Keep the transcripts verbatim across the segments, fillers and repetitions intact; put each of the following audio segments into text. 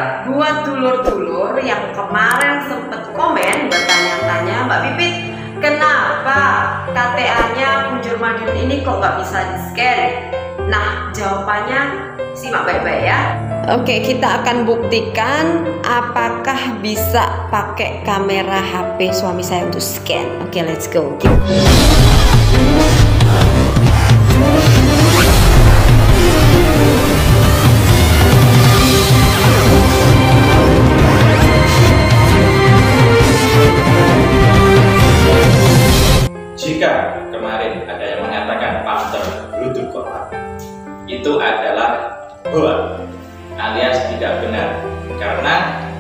Buat dulur-dulur yang kemarin sempet komen bertanya-tanya, Mbak Pipit, kenapa K T A-nya Punjur Madiun ini kok nggak bisa di-scan? Nah, jawabannya simak baik-baik ya. Oke, kita akan buktikan apakah bisa pakai kamera H P suami saya untuk scan. Oke, let's go. Jika kemarin ada yang mengatakan Panther Bluetooth Collab itu adalah hoax alias tidak benar, karena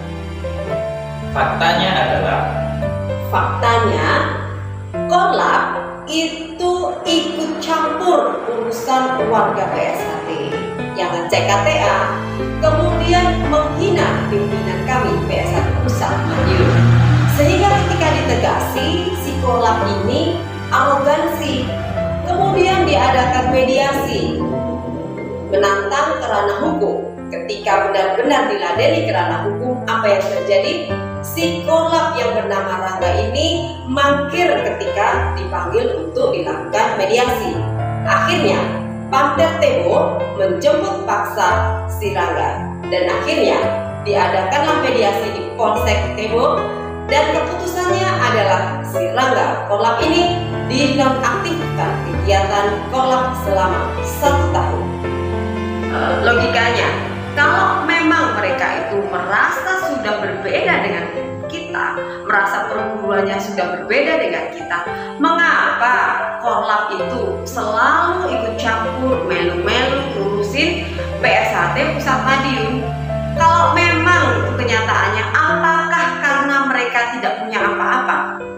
faktanya adalah faktanya Collab itu ikut campur urusan warga P S H T yang ngecek K T A, kemudian menghina pimpinan kami P S H T Pusat Madiun, sehingga ketika ditegasi si Collab ini arogansi, kemudian diadakan mediasi menantang kerana hukum. Ketika benar-benar diladeni kerana hukum, apa yang terjadi? Si Collab yang bernama Rangga ini mangkir ketika dipanggil untuk dilakukan mediasi. Akhirnya Panther Tebo menjemput paksa si Rangga, dan akhirnya diadakanlah mediasi di Polsek Tebo, dan keputusannya adalah si Rangga Collab ini dinonaktifkan kegiatan Collab selama satu tahun. Uh, logikanya, kalau memang mereka itu merasa sudah berbeda dengan kita, merasa perguruannya sudah berbeda dengan kita, mengapa Collab itu selalu ikut campur, melu-melu ngurusin P S H T Pusat Madiun? Kalau memang itu kenyataannya, apakah karena mereka tidak punya apa-apa?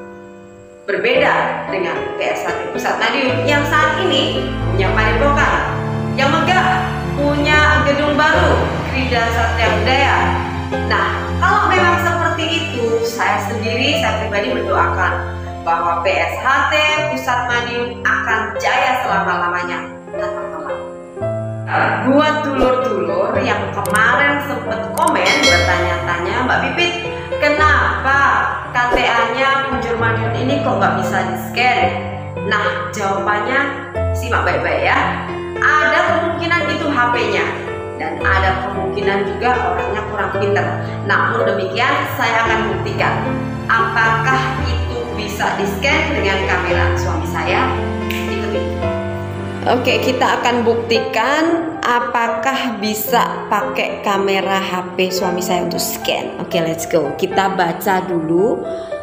Berbeda dengan P S H T Pusat Madiun yang saat ini punya padepokan, yang megah, punya gedung baru, Krida Satria Budaya. Nah, kalau memang seperti itu, saya sendiri, saya pribadi mendoakan bahwa P S H T Pusat Madiun akan jaya selama-lamanya tanpa Collab. Buat dulur-dulur yang kemarin sempat komen bertanya-tanya, Mbak Pipit, kenapa K T A-nya Punjur Madiun ini kok nggak bisa di-scan? Nah, jawabannya simak baik-baik ya. Ada kemungkinan itu H P-nya, dan ada kemungkinan juga orangnya kurang pintar. Namun demikian, saya akan buktikan apakah itu bisa di-scan dengan kamera suami saya. Ikuti. Oke, kita akan buktikan apakah bisa pakai kamera H P suami saya untuk scan. Oke, let's go. Kita baca dulu.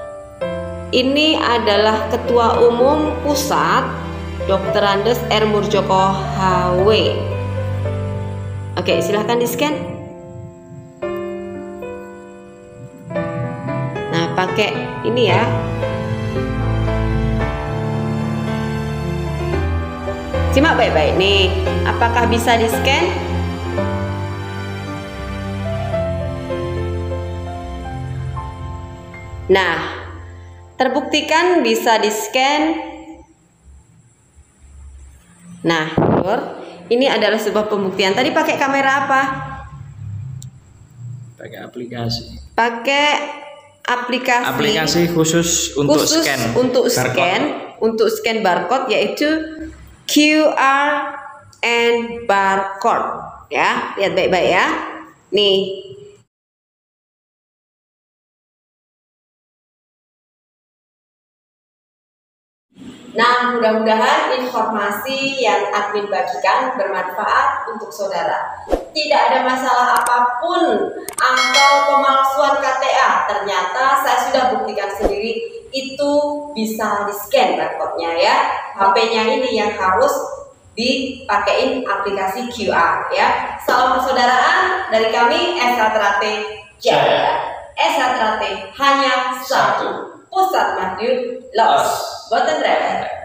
Ini adalah Ketua Umum Pusat Dokter Andes R. Murjoko H W. Oke, silahkan di-scan. Nah, pakai ini ya. Simak baik-baik nih, apakah bisa di-scan? Nah, terbuktikan bisa di-scan. Nah, ini adalah sebuah pembuktian. Tadi pakai kamera apa? pakai aplikasi. Pakai aplikasi. Aplikasi khusus untuk khusus scan. Untuk barcode. scan, untuk scan barcode, yaitu Q R and barcode. Ya, lihat baik-baik ya. Nih. Nah, mudah-mudahan informasi yang admin bagikan bermanfaat untuk saudara. Tidak ada masalah apapun atau pemalsuan K T A. Ternyata saya sudah buktikan sendiri itu bisa di-scan barcode-nya ya. H P-nya ini yang harus dipakein aplikasi Q R ya. Salam persaudaraan dari kami S H Trate Jaya. S H Trate hanya satu. Pusat Madiun Los. Boten rewel.